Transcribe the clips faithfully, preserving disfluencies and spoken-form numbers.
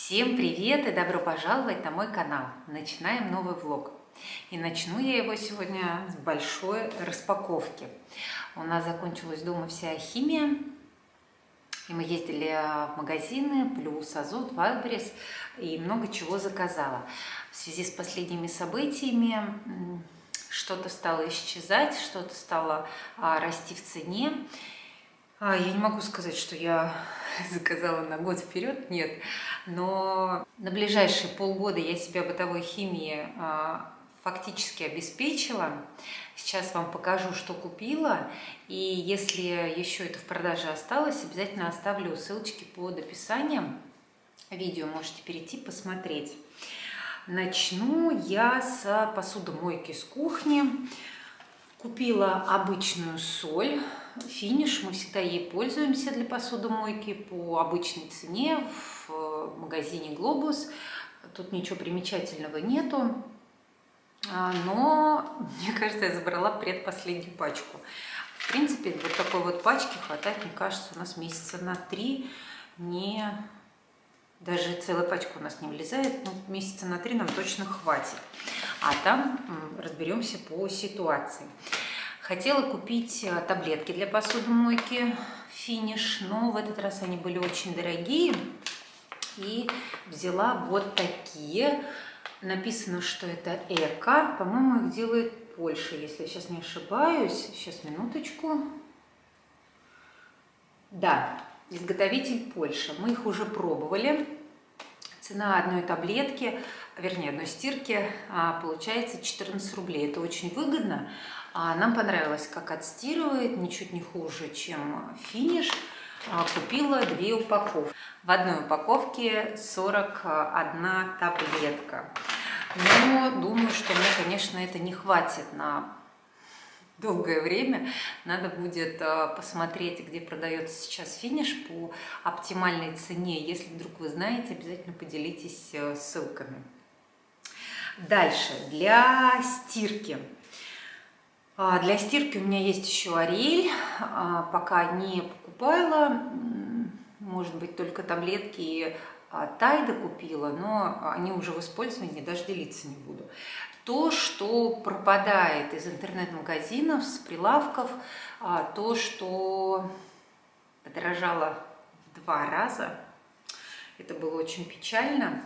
Всем привет и добро пожаловать на мой канал. Начинаем новый влог. И начну я его сегодня с большой распаковки. У нас закончилась дома вся химия. И мы ездили в магазины, плюс Азот, Вайлдберрис, и много чего заказала. В связи с последними событиями что-то стало исчезать, что-то стало расти в цене. Я не могу сказать, что я заказала на год вперед, нет. Но на ближайшие полгода я себя бытовой химией фактически обеспечила. Сейчас вам покажу, что купила. И если еще это в продаже осталось, обязательно оставлю ссылочки под описанием видео. Можете перейти посмотреть. Начну я с посудомойки с кухни. Купила обычную соль, финиш. Мы всегда ей пользуемся для посудомойки по обычной цене в магазине Globus. Тут ничего примечательного нету. Но, мне кажется, я забрала предпоследнюю пачку. В принципе, вот такой вот пачки хватает, мне кажется, у нас месяца на три. Не... Даже целая пачка у нас не влезает, но месяца на три нам точно хватит. А там разберемся по ситуации. Хотела купить таблетки для посудомойки финиш, но в этот раз они были очень дорогие. И взяла вот такие. Написано, что это эко. По-моему, их делает Польша, если я сейчас не ошибаюсь. Сейчас, минуточку. Да, изготовитель Польша. Мы их уже пробовали. Цена одной таблетки, вернее, одной стирки, получается четырнадцать рублей. Это очень выгодно. Нам понравилось, как отстирывает, ничуть не хуже, чем финиш. Купила две упаковки. В одной упаковке сорок одна таблетка. Но думаю, что мне, конечно, это не хватит на долгое время. Надо будет посмотреть, где продается сейчас финиш по оптимальной цене. Если вдруг вы знаете, обязательно поделитесь ссылками. Дальше, для стирки. Для стирки у меня есть еще Ариэль. Пока не покупала, может быть, только таблетки и Тайда купила, но они уже в использовании, даже делиться не буду. То, что пропадает из интернет-магазинов, с прилавков, то, что подорожало в два раза, это было очень печально,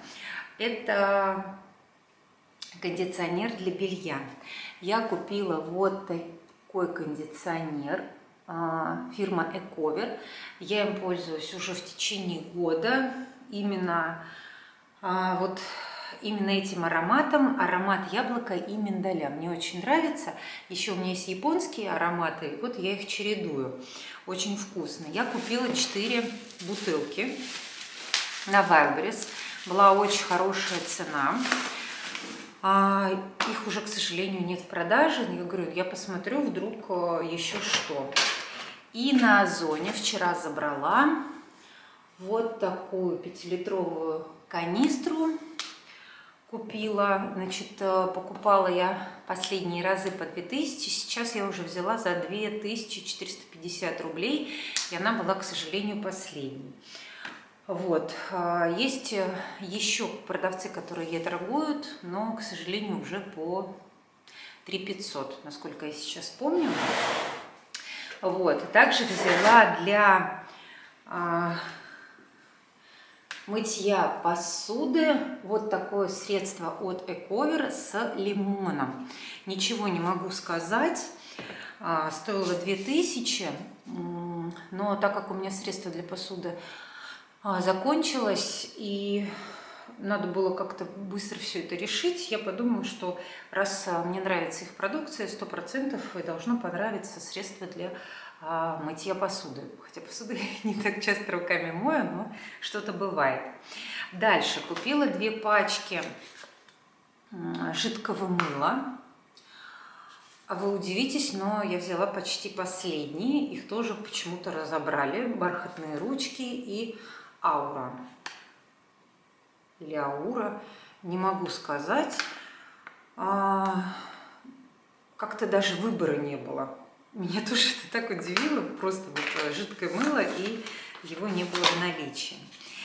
это кондиционер для белья. Я купила вот такой кондиционер, фирма Эковер. Я им пользуюсь уже в течение года. Именно вот именно этим ароматом, аромат яблока и миндаля. Мне очень нравится. Еще у меня есть японские ароматы, вот я их чередую. Очень вкусно. Я купила четыре бутылки на Вайлдберрис. Была очень хорошая цена. А, их уже, к сожалению, нет в продаже. Я говорю, я посмотрю, вдруг еще что. И на Озоне вчера забрала вот такую пятилитровую канистру. Купила, значит, покупала я последние разы по две тысячи. Сейчас я уже взяла за две тысячи четыреста пятьдесят рублей. И она была, к сожалению, последней. Вот, есть еще продавцы, которые ей торгуют, но, к сожалению, уже по три тысячи пятьсот, насколько я сейчас помню. Вот, также взяла для а, мытья посуды вот такое средство от Эковер с лимоном. Ничего не могу сказать, а, стоило две тысячи, но так как у меня средство для посуды закончилось и надо было как-то быстро все это решить, я подумала, что раз мне нравится их продукция, сто процентов и должно понравиться средство для а, мытья посуды. Хотя посуду я не так часто руками мою, но что-то бывает. Дальше купила две пачки жидкого мыла. Вы удивитесь, но я взяла почти последние. Их тоже почему-то разобрали. Бархатные ручки и Аура. Или Аура. Не могу сказать. А, как-то даже выбора не было. Меня тоже это так удивило. Просто вот жидкое мыло, и его не было в наличии.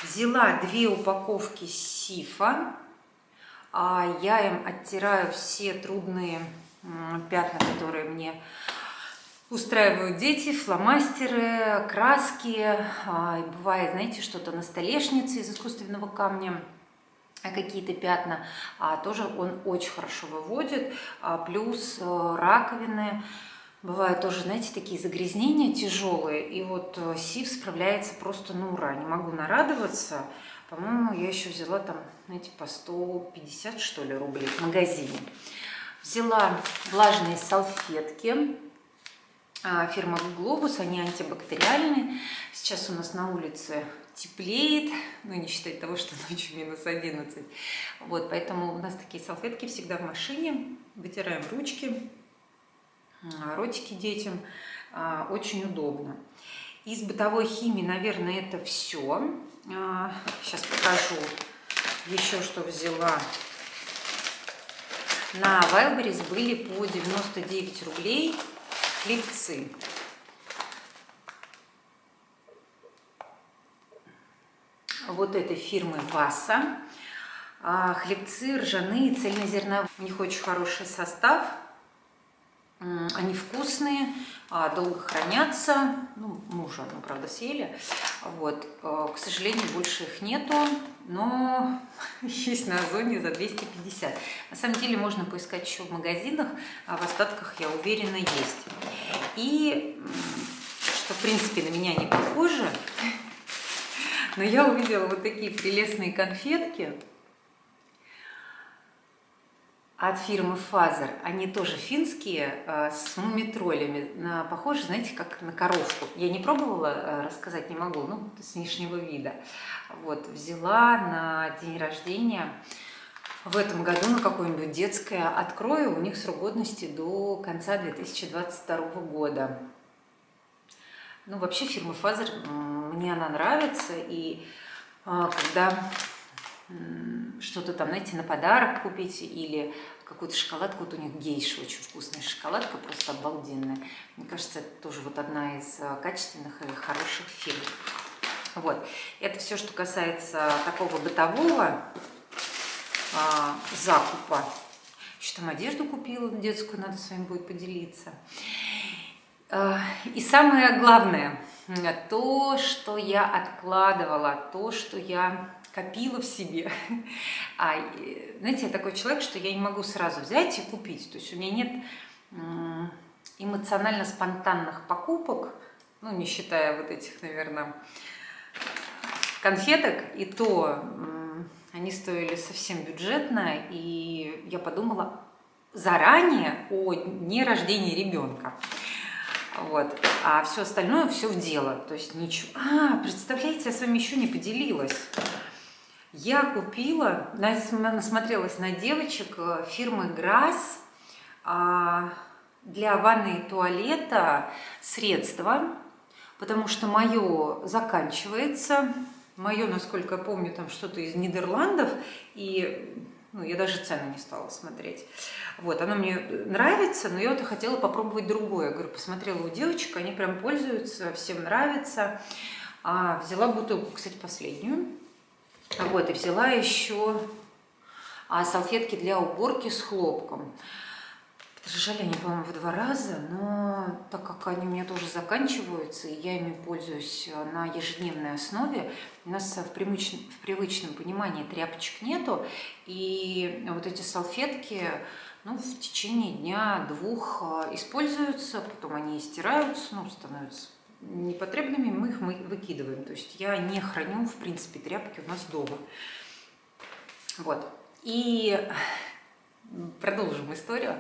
Взяла две упаковки сифа. Я им оттираю все трудные пятна, которые мне устраивают дети, фломастеры, краски. Бывает, знаете, что-то на столешнице из искусственного камня, какие-то пятна. Тоже он очень хорошо выводит. Плюс раковины. Бывают тоже, знаете, такие загрязнения тяжелые. И вот сиф справляется просто на ура. Не могу нарадоваться. По-моему, я еще взяла там, знаете, по сто пятьдесят, что ли, рублей в магазине. Взяла влажные салфетки фирмы Globus, они антибактериальные. Сейчас у нас на улице теплеет, ну не считать того, что ночью минус одиннадцать. Вот, поэтому у нас такие салфетки всегда в машине. Вытираем ручки, ротики детям. Очень удобно. Из бытовой химии, наверное, это все. Сейчас покажу еще, что взяла. На Wildberries были по девяносто девять рублей хлебцы. Вот этой фирмы Васа. Хлебцы ржаные, цельнозерновые. У них очень хороший состав. Они вкусные, долго хранятся. Ну, мы уже одну, правда, съели. Вот. К сожалению, больше их нету, но есть на Озоне за двести пятьдесят. На самом деле можно поискать еще в магазинах, а в остатках, я уверена, есть. И, что, в принципе, на меня не похоже, но я увидела вот такие прелестные конфетки от фирмы Фазер. Они тоже финские, с мумитролями. Похожи, знаете, как на коровку. Я не пробовала, рассказать не могу, ну, с внешнего вида. Вот, взяла на день рождения в этом году на какое-нибудь детское. Открою, у них срок годности до конца две тысячи двадцать второго года. Ну, вообще, фирма Фазер, мне она нравится. И когда что-то там, знаете, на подарок купить или какую-то шоколадку, вот у них гейша, очень вкусная шоколадка, просто обалденная. Мне кажется, это тоже вот одна из качественных и хороших фирм. Вот, это все, что касается такого бытового а, закупа. Еще там одежду купила детскую, надо с вами будет поделиться. А, и самое главное, то, что я откладывала, то, что я копила в себе. А, знаете, я такой человек, что я не могу сразу взять и купить. То есть у меня нет эмоционально-спонтанных покупок, ну, не считая вот этих, наверное, конфеток. И то они стоили совсем бюджетно. И я подумала заранее о дне рождения ребенка. Вот. А все остальное, все в дело. То есть ничего. А, представляете, я с вами еще не поделилась. Я купила, насмотрелась на девочек фирмы Грасс для ванны и туалета средства, потому что мое заканчивается. Мое, насколько я помню, там что-то из Нидерландов, и ну, я даже цену не стала смотреть. Вот, оно мне нравится, но я вот хотела попробовать другое. Я говорю, посмотрела у девочек, они прям пользуются, всем нравится. А, взяла бутылку, кстати, последнюю. Вот, и взяла еще а, салфетки для уборки с хлопком. Подорожали они, по-моему, в два раза, но так как они у меня тоже заканчиваются, и я ими пользуюсь на ежедневной основе, у нас в привычном, в привычном понимании тряпочек нету, и вот эти салфетки, ну, в течение дня-двух используются, потом они стираются, ну, становятся непотребными, мы их мы выкидываем. То есть я не храню, в принципе, тряпки у нас дома. Вот. И продолжим историю.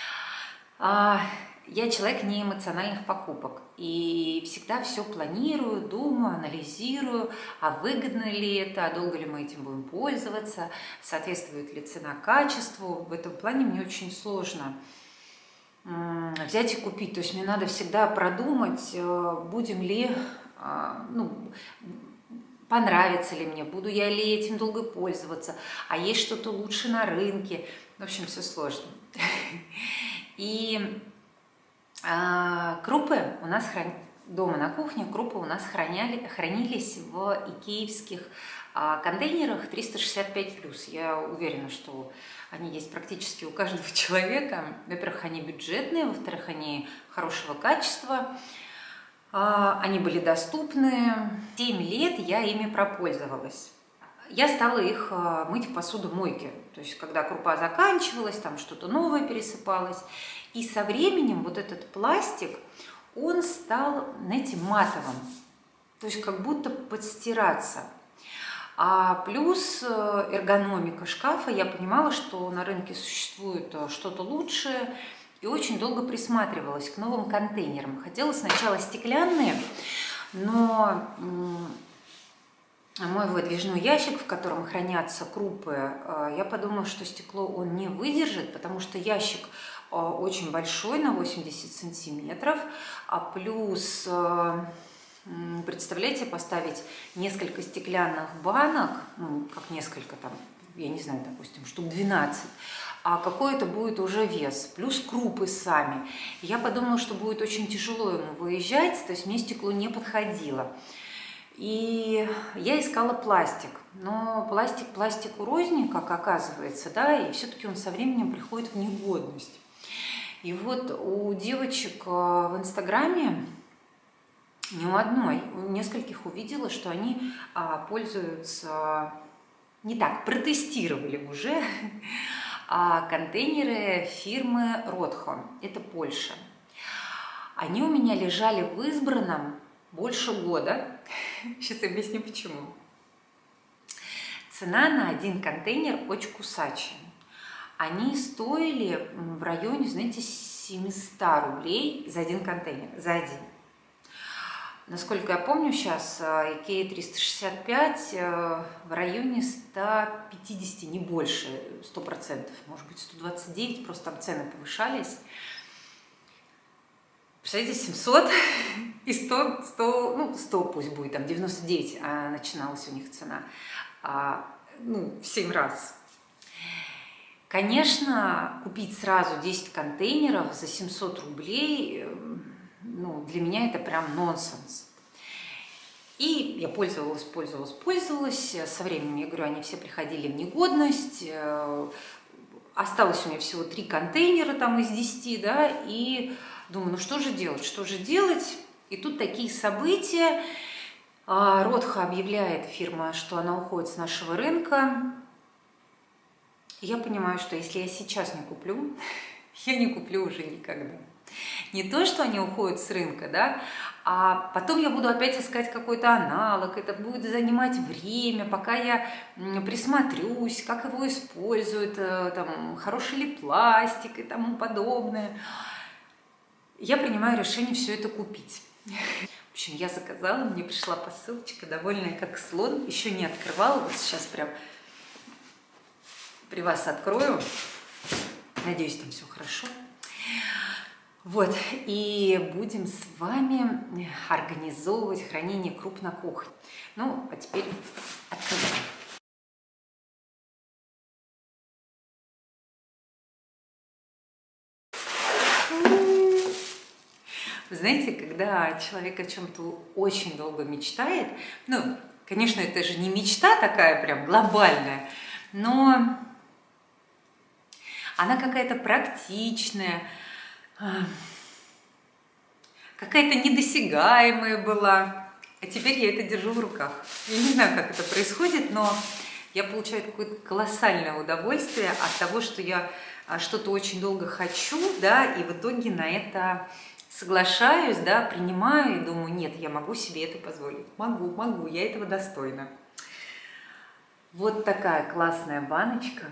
Я человек не эмоциональных покупок. И всегда все планирую, думаю, анализирую, а выгодно ли это, а долго ли мы этим будем пользоваться, соответствует ли цена качеству. В этом плане мне очень сложно взять и купить. То есть мне надо всегда продумать, будем ли, ну, понравится ли мне, буду я ли этим долго пользоваться, а есть что-то лучше на рынке. В общем, все сложно. И крупы у нас дома на кухне крупы у нас храняли, хранились в икеевских а, контейнерах триста шестьдесят пять плюс. Я уверена, что они есть практически у каждого человека. Во-первых, они бюджетные, во-вторых, они хорошего качества, а, они были доступны. семь лет я ими пропользовалась. Я стала их мыть в посудомойке, то есть когда крупа заканчивалась, там что-то новое пересыпалось. И со временем вот этот пластик, он стал, знаете, матовым, то есть как будто подстираться. А плюс эргономика шкафа, я понимала, что на рынке существует что-то лучшее, и очень долго присматривалась к новым контейнерам. Хотела сначала стеклянные, но мой выдвижной ящик, в котором хранятся крупы, я подумала, что стекло он не выдержит, потому что ящик очень большой, на восемьдесят сантиметров, а плюс, представляете, поставить несколько стеклянных банок, ну, как несколько там, я не знаю, допустим, штук двенадцать, а какой это будет уже вес, плюс крупы сами. И я подумала, что будет очень тяжело ему выезжать, то есть мне стекло не подходило. И я искала пластик, но пластик пластику рознь, как оказывается, да, и все-таки он со временем приходит в негодность. И вот у девочек в Инстаграме, не у одной, у нескольких увидела, что они а, пользуются, не так, протестировали уже а, контейнеры фирмы Ротхо, это Польша. Они у меня лежали в избранном больше года. Сейчас объясню почему. Цена на один контейнер очень кусачая. Они стоили в районе, знаете, семисот рублей за один контейнер, за один. Насколько я помню, сейчас Икея триста шестьдесят пять в районе ста пятидесяти, не больше, сто процентов, может быть сто двадцать девять, просто там цены повышались. Представляете, семьсот и сто, сто, ну сто пусть будет, там девяносто девять а начиналась у них цена, а, ну в семь раз. Конечно, купить сразу десять контейнеров за семьсот рублей, ну, для меня это прям нонсенс. И я пользовалась, пользовалась, пользовалась. Со временем, я говорю, они все приходили в негодность. Осталось у меня всего три контейнера там из десяти, да, и думаю, ну что же делать, что же делать? И тут такие события. Ротхо объявляет, фирма, что она уходит с нашего рынка. Я понимаю, что если я сейчас не куплю, я не куплю уже никогда. Не то, что они уходят с рынка, да, а потом я буду опять искать какой-то аналог, это будет занимать время, пока я присмотрюсь, как его используют, там, хороший ли пластик и тому подобное. Я принимаю решение все это купить. В общем, я заказала, мне пришла посылочка, довольная как слон, еще не открывала, вот сейчас прям при вас открою. Надеюсь, там все хорошо. Вот, и будем с вами организовывать хранение круп на кухне. Ну, а теперь открываем. Вы знаете, когда человек о чем-то очень долго мечтает, ну, конечно, это же не мечта такая прям глобальная, но она какая-то практичная, какая-то недосягаемая была, а теперь я это держу в руках. Я не знаю, как это происходит, но я получаю какое-то колоссальное удовольствие от того, что я что-то очень долго хочу, да, и в итоге на это соглашаюсь, да, принимаю и думаю, нет, я могу себе это позволить. Могу, могу, я этого достойна. Вот такая классная баночка.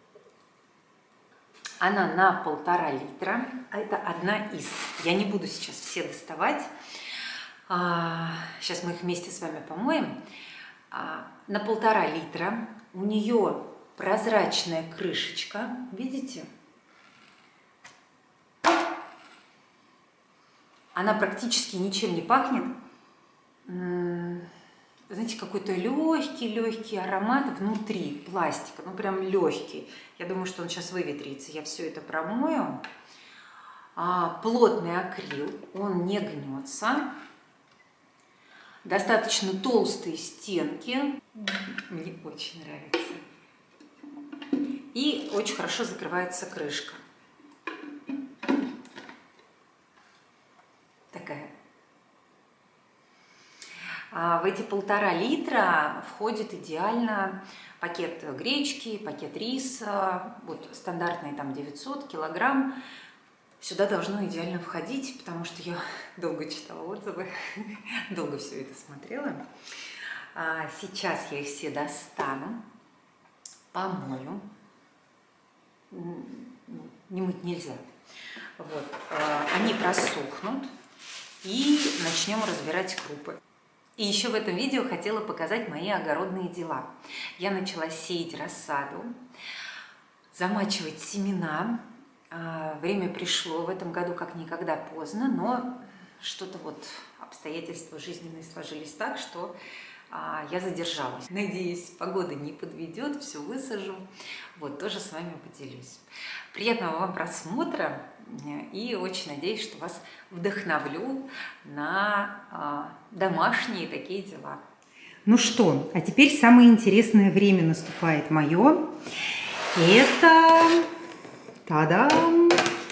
Она на полтора литра. Это одна из. Я не буду сейчас все доставать. Сейчас мы их вместе с вами помоем. На полтора литра. У нее прозрачная крышечка. Видите? Она практически ничем не пахнет. Знаете, какой-то легкий-легкий аромат внутри пластика. Ну, прям легкий. Я думаю, что он сейчас выветрится. Я все это промою. А, плотный акрил. Он не гнется. достаточно толстые стенки. Мне очень нравится. И очень хорошо закрывается крышка. Такая. А в эти полтора литра входит идеально пакет гречки, пакет риса, вот стандартные там девятьсот килограмм. Сюда должно идеально входить, потому что я долго читала отзывы, долго все это смотрела. А сейчас я их все достану, помою. Не мыть нельзя. Вот. Они просохнут, и начнем разбирать крупы. И еще в этом видео хотела показать мои огородные дела. Я начала сеять рассаду, замачивать семена. Время пришло в этом году как никогда поздно, но что-то вот обстоятельства жизненные сложились так, что я задержалась. Надеюсь, погода не подведет, все высажу. Вот, тоже с вами поделюсь. Приятного вам просмотра и очень надеюсь, что вас вдохновлю на а, домашние такие дела. Ну что, а теперь самое интересное время наступает мое. Это... Та-дам!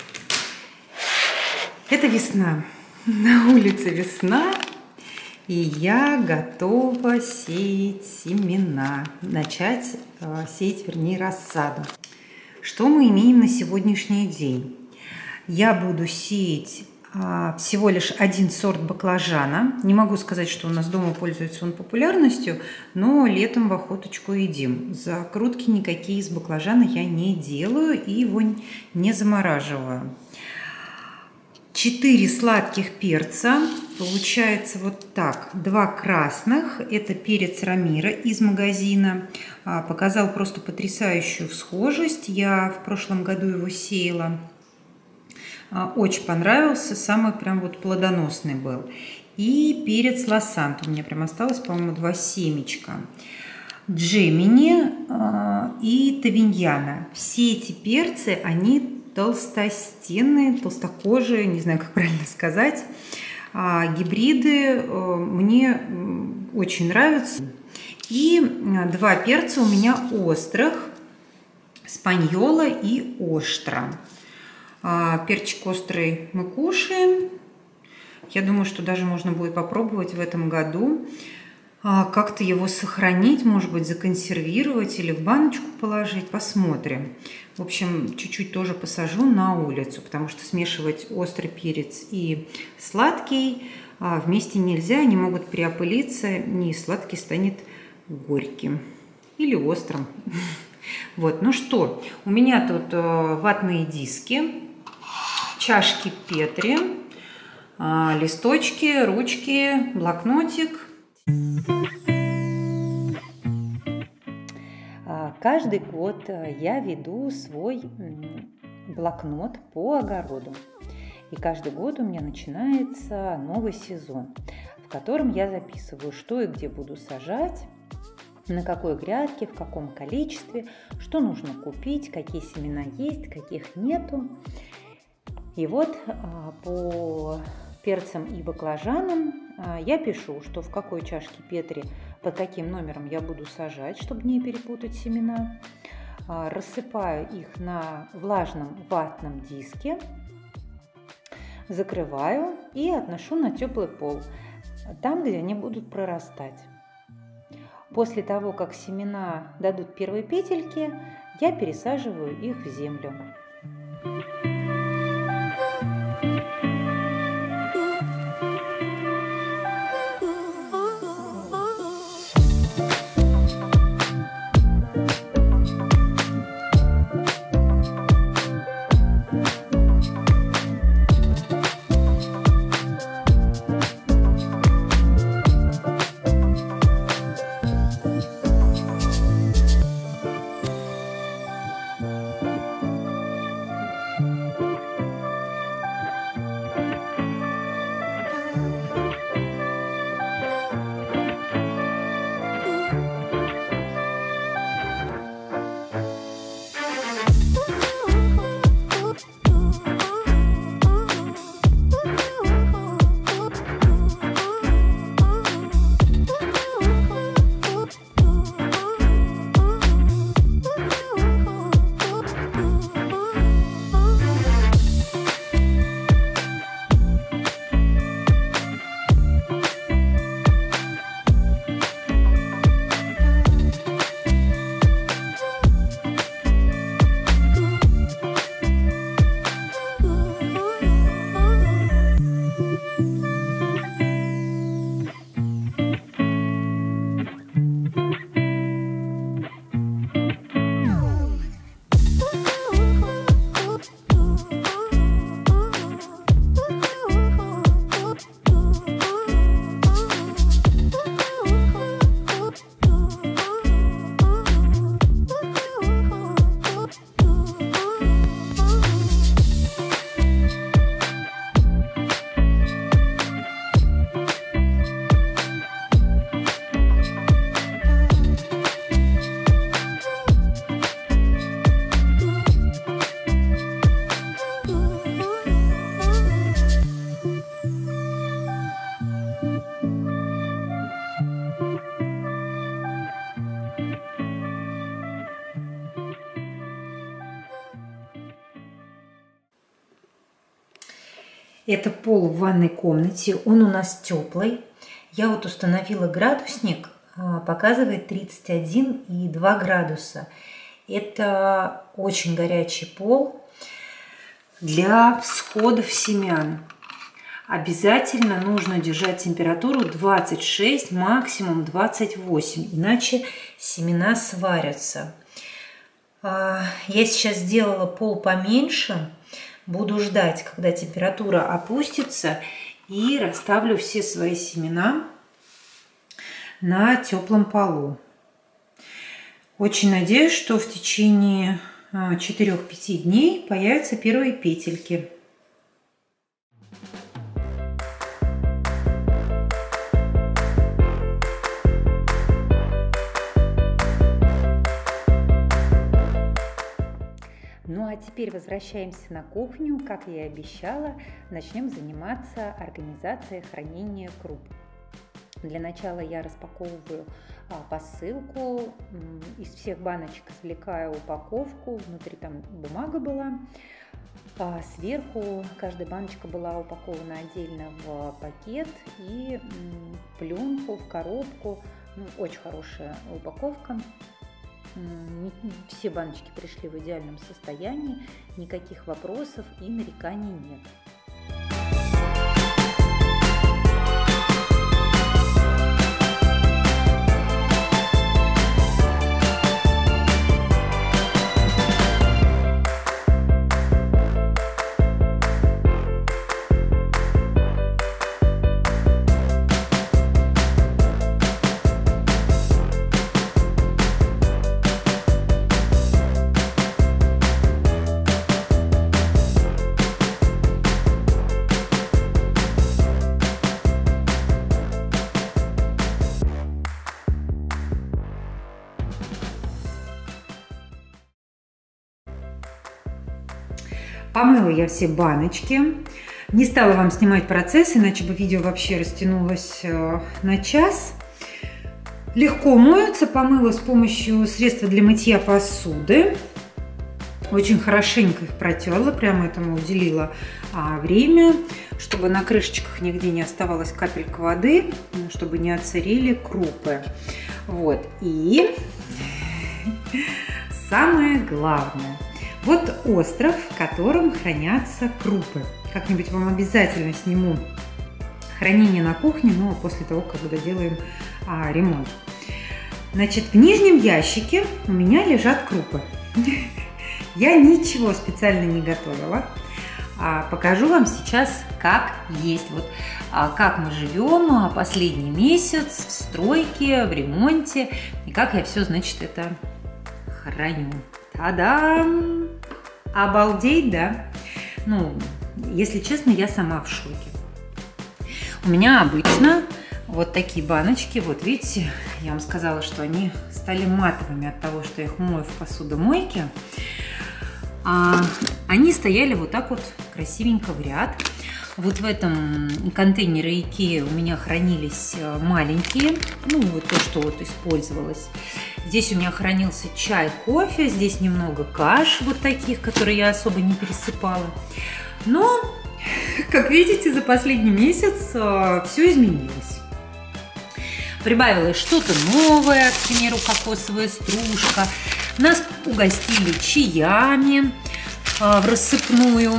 Это весна. На улице весна. И я готова сеять семена, начать э, сеять, вернее, рассаду. Что мы имеем на сегодняшний день? Я буду сеять э, всего лишь один сорт баклажана. Не могу сказать, что у нас дома пользуется он популярностью, но летом в охоточку едим. Закрутки никакие из баклажана я не делаю и его не замораживаю. Четыре сладких перца. Получается вот так. Два красных. Это перец Рамира из магазина. Показал просто потрясающую всхожесть. Я в прошлом году его сеяла. Очень понравился. Самый прям вот плодоносный был. И перец Лосант. У меня прям осталось, по-моему, два семечка. Джемини и Тавиньяна. Все эти перцы, они толстостенные, толстокожие, не знаю, как правильно сказать. А гибриды мне очень нравятся. И два перца у меня острых, спаньола и оштра. А перчик острый мы кушаем. Я думаю, что даже можно будет попробовать в этом году как-то его сохранить, может быть, законсервировать или в баночку положить. Посмотрим. В общем, чуть-чуть тоже посажу на улицу, потому что смешивать острый перец и сладкий вместе нельзя. Они могут переопылиться, и сладкий станет горьким или острым. Вот, ну что, у меня тут ватные диски, чашки Петри, листочки, ручки, блокнотик. Каждый год я веду свой блокнот по огороду. И каждый год у меня начинается новый сезон, в котором я записываю, что и где буду сажать, на какой грядке, в каком количестве, что нужно купить, какие семена есть, каких нету. И вот по перцам и баклажанам я пишу, что в какой чашке Петри, под каким номером я буду сажать, чтобы не перепутать семена. Рассыпаю их на влажном ватном диске, закрываю и отношу на теплый пол, там, где они будут прорастать. После того, как семена дадут первые петельки, я пересаживаю их в землю. Это пол в ванной комнате, он у нас теплый. Я вот установила градусник, показывает тридцать один и два градуса. Это очень горячий пол для всходов семян. Обязательно нужно держать температуру двадцать шесть, максимум двадцать восемь, иначе семена сварятся. Я сейчас сделала пол поменьше, буду ждать, когда температура опустится, и расставлю все свои семена на теплом полу. Очень надеюсь, что в течение четырёх-пяти дней появятся первые петельки. Ну а теперь возвращаемся на кухню. Как я и обещала, начнем заниматься организацией хранения круп. Для начала я распаковываю а, посылку, из всех баночек извлекаю упаковку, внутри там бумага была, а сверху каждая баночка была упакована отдельно в пакет и м, пленку, в коробку. Ну, очень хорошая упаковка. Все баночки пришли в идеальном состоянии, никаких вопросов и нареканий нет. Помыла я все баночки. Не стала вам снимать процесс, иначе бы видео вообще растянулось на час. Легко моются. Помыла с помощью средства для мытья посуды. Очень хорошенько их протерла, прямо этому уделила а, время, чтобы на крышечках нигде не оставалась капелька воды, чтобы не отсырели крупы. Вот. И самое главное. Вот остров, в котором хранятся крупы. Как-нибудь вам обязательно сниму хранение на кухне, но после того, когда делаем а, ремонт. Значит, в нижнем ящике у меня лежат крупы. Я ничего специально не готовила. А, покажу вам сейчас, как есть. Вот а, как мы живем последний месяц в стройке, в ремонте. И как я все, значит, это храню. Та-дам! Обалдеть, да? Ну, если честно, я сама в шоке. У меня обычно вот такие баночки, вот видите, я вам сказала, что они стали матовыми от того, что я их мою в посудомойке. А, они стояли вот так вот красивенько в ряд. Вот в этом контейнере Икеа у меня хранились маленькие, ну вот то, что вот использовалось. Здесь у меня хранился чай, кофе, здесь немного каш вот таких, которые я особо не пересыпала. Но, как видите, за последний месяц все изменилось. Прибавилось что-то новое, к примеру, кокосовая стружка. Нас угостили чаями в рассыпную.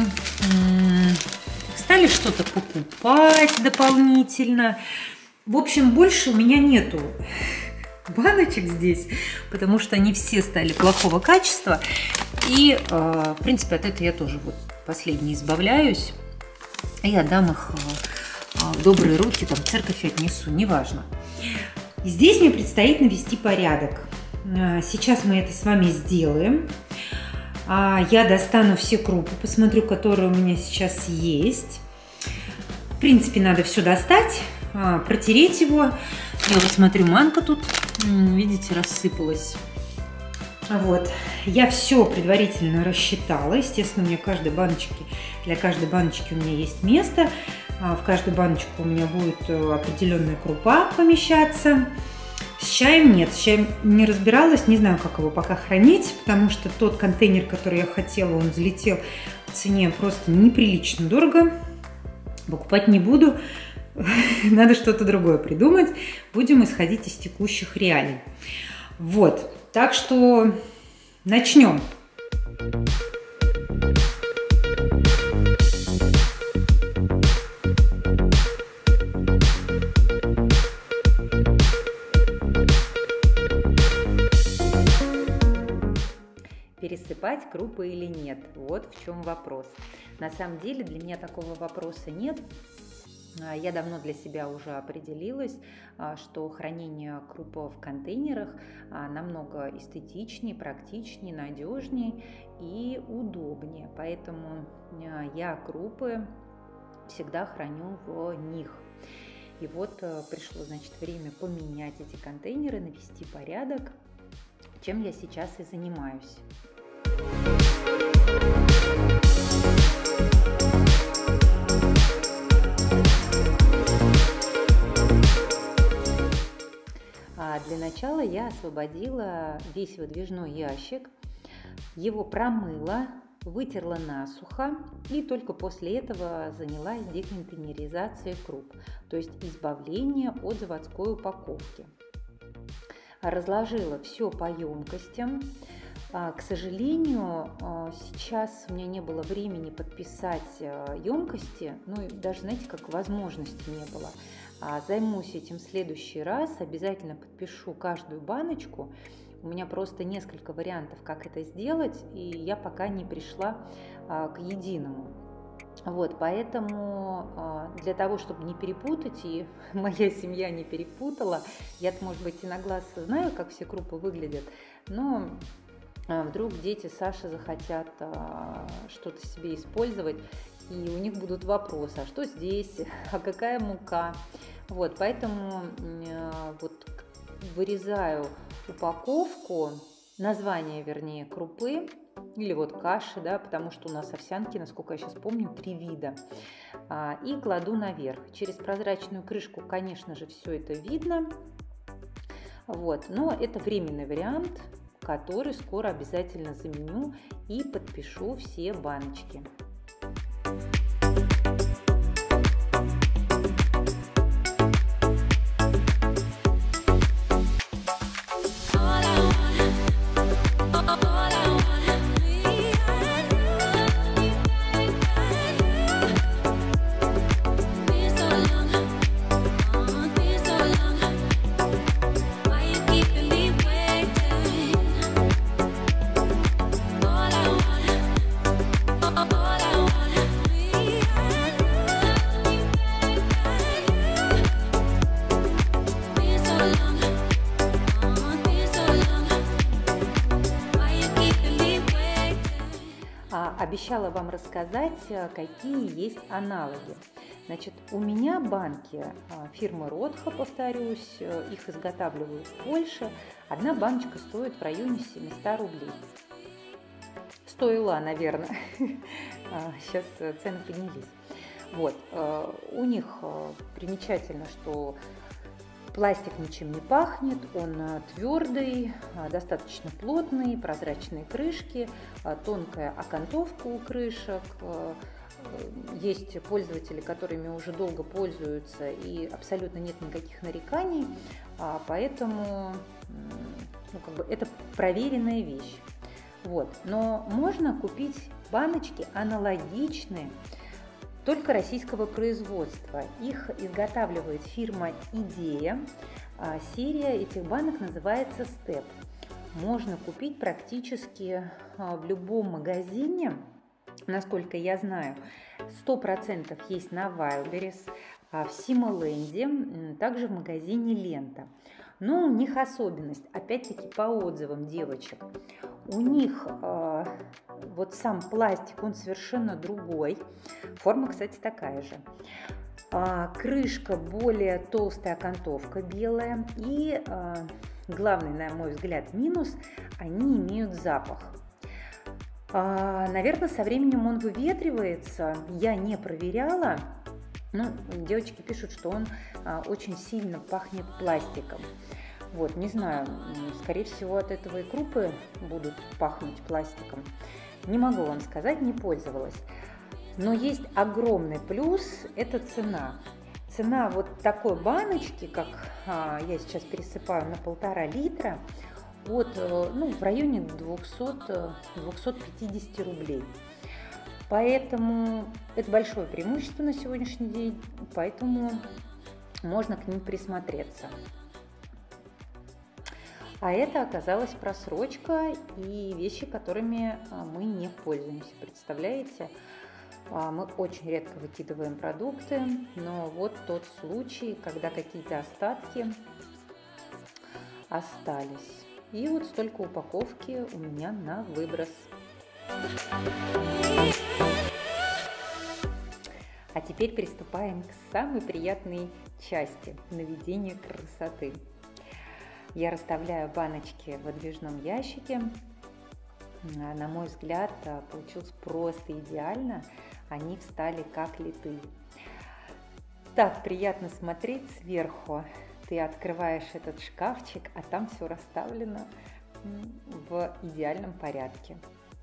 Стали что-то покупать дополнительно. В общем, больше у меня нету баночек здесь, потому что они все стали плохого качества. И, в принципе, от этого я тоже вот последние избавляюсь. И отдам их в добрые руки, там, в церковь отнесу, неважно. И здесь мне предстоит навести порядок. Сейчас мы это с вами сделаем. Я достану все крупы, посмотрю, которые у меня сейчас есть. В принципе, надо все достать, протереть его. Я вот смотрю, манка тут, видите, рассыпалась. Вот. Я все предварительно рассчитала. Естественно, у меня каждой баночки, для каждой баночки у меня есть место. В каждую баночку у меня будет определенная крупа помещаться. С чаем нет, с чаем не разбиралась, не знаю, как его пока хранить, потому что тот контейнер, который я хотела, он взлетел в цене просто неприлично дорого. покупать не буду. Надо что-то другое придумать. Будем исходить из текущих реалий. Вот. Так что начнем. Пересыпать крупы или нет? Вот в чем вопрос. На самом деле для меня такого вопроса нет. Я давно для себя уже определилась, что хранение круп в контейнерах намного эстетичнее, практичнее, надежнее и удобнее. Поэтому я крупы всегда храню в них. И вот пришло, значит, время поменять эти контейнеры, навести порядок, чем я сейчас и занимаюсь. Для начала я освободила весь выдвижной ящик, его промыла, вытерла насухо и только после этого занялась деконтейнеризацией круп, то есть избавление от заводской упаковки. Разложила все по емкостям. К сожалению, сейчас у меня не было времени подписать емкости, ну и даже, знаете, как возможности не было. Займусь этим в следующий раз, обязательно подпишу каждую баночку. У меня просто несколько вариантов, как это сделать, и я пока не пришла к единому. Вот, поэтому для того, чтобы не перепутать, и моя семья не перепутала, я-то, может быть, и на глаз знаю, как все крупы выглядят, но вдруг дети Саши захотят что-то себе использовать, и у них будут вопросы, а что здесь, а какая мука? Вот, поэтому вот вырезаю упаковку, название, вернее, крупы, или вот каши, да, потому что у нас овсянки, насколько я сейчас помню, три вида, и кладу наверх. Через прозрачную крышку, конечно же, все это видно, вот, но это временный вариант, который скоро обязательно заменю и подпишу все баночки. Обещала вам рассказать, какие есть аналоги. Значит, у меня банки фирмы Ротха, повторюсь, их изготавливают в Польше. Одна баночка стоит в районе семисот рублей. Стоила, наверное. Сейчас цены поднялись. Вот. У них примечательно, что пластик ничем не пахнет, он твердый, достаточно плотный, прозрачные крышки, тонкая окантовка у крышек. Есть пользователи, которыми уже долго пользуются, и абсолютно нет никаких нареканий, поэтому ну, как бы это проверенная вещь. Вот. Но можно купить баночки аналогичные, только российского производства. Их изготавливает фирма «Идея». Серия этих банок называется «Степ». Можно купить практически в любом магазине, насколько я знаю. сто процентов есть на Wildberries, в Симоленде, также в магазине «Лента». Но у них особенность, опять-таки по отзывам девочек. У них э, вот сам пластик, он совершенно другой. Форма, кстати, такая же. А, крышка более толстая, окантовка белая. И э, главный, на мой взгляд, минус, они имеют запах. А, наверное, со временем он выветривается. Я не проверяла. Ну, девочки пишут, что он а, очень сильно пахнет пластиком. Вот, не знаю, скорее всего, от этого и крупы будут пахнуть пластиком. Не могу вам сказать, не пользовалась. Но есть огромный плюс – это цена. Цена вот такой баночки, как а, я сейчас пересыпаю на полтора литра, от, ну, в районе двухсот — двухсот пятидесяти рублей. Поэтому это большое преимущество на сегодняшний день, поэтому можно к ним присмотреться. А это оказалась просрочка и вещи, которыми мы не пользуемся. Представляете? Мы очень редко выкидываем продукты, но вот тот случай, когда какие-то остатки остались. И вот столько упаковки у меня на выброс. А теперь приступаем к самой приятной части – наведению красоты. Я расставляю баночки в выдвижном ящике. На мой взгляд, получилось просто идеально. Они встали как литые. Так приятно смотреть сверху. Ты открываешь этот шкафчик, а там все расставлено в идеальном порядке.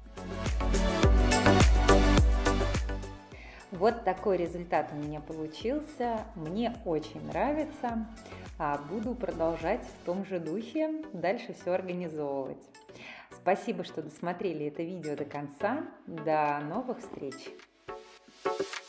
Вот такой результат у меня получился. Мне очень нравится. Буду продолжать в том же духе, дальше все организовывать. Спасибо, что досмотрели это видео до конца. До новых встреч!